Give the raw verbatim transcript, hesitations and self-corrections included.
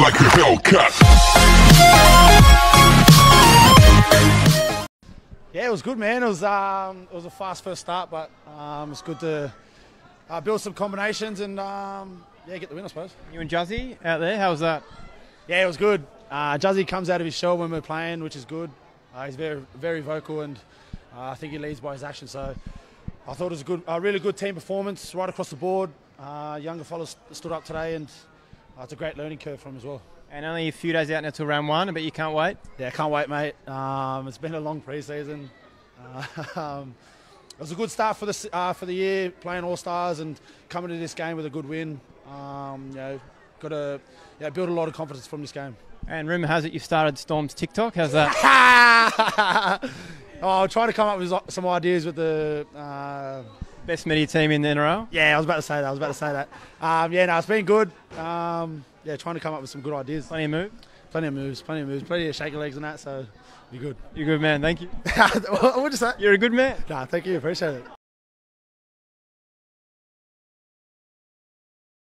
like a Hellcat. Yeah, it was good, man. It was um, it was a fast first start, but um, it's good to uh, build some combinations and um, yeah, get the win, I suppose. You and Juzzy out there, how was that? Yeah, it was good. Uh, Juzzy comes out of his shell when we're playing, which is good. Uh, he's very, very vocal, and uh, I think he leads by his action. So I thought it was a good, a really good team performance right across the board. Uh, younger fellas stood up today, and uh, it's a great learning curve for him as well. And only a few days out now till round one, but you can't wait. Yeah, can't wait, mate. Um, it's been a long pre-season. Uh, um, it was a good start for the uh, for the year, playing All Stars and coming to this game with a good win. Um, you know, got to yeah, build a lot of confidence from this game. And rumour has it you've started Storm's TikTok. How's that? Oh, I'm trying to come up with some ideas with the uh, best media team in the N R L. Yeah, I was about to say that. I was about to say that. Um, yeah, no, it's been good. Um, yeah, trying to come up with some good ideas. Plenty of moves. Plenty of moves. Plenty of moves. Plenty of shaky legs and that. So, you're good. You're a good man. Thank you. What would you say? You're a good man. Nah, thank you. Appreciate it.